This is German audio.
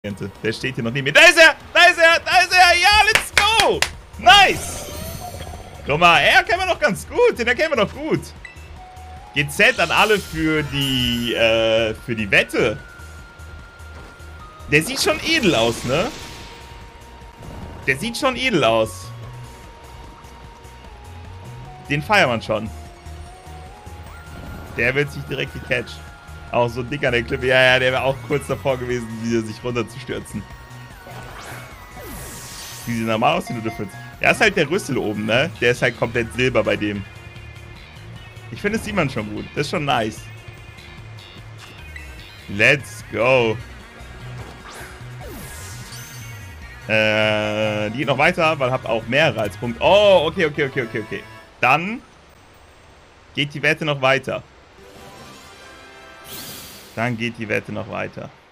Der steht hier noch neben mir. Da ist er! Da ist er! Da ist er! Ja, let's go! Nice! Guck mal, er kennen wir noch ganz gut. Den erkennen wir doch gut. GZ an alle für die Wette. Der sieht schon edel aus, ne? Der sieht schon edel aus. Den feiert man schon. Der wird sich direkt gecatcht. Auch so dick an der Klippe. Ja, ja, der wäre auch kurz davor gewesen, wieder sich runterzustürzen. Wie sieht normal aus, die Nudelfritz? Ja, ist halt der Rüssel oben, ne? Der ist halt komplett silber bei dem. Ich finde, das sieht man schon gut. Das ist schon nice. Let's go. Die geht noch weiter, weil hab auch mehrere als Punkt. Oh, okay. Dann geht die Wette noch weiter.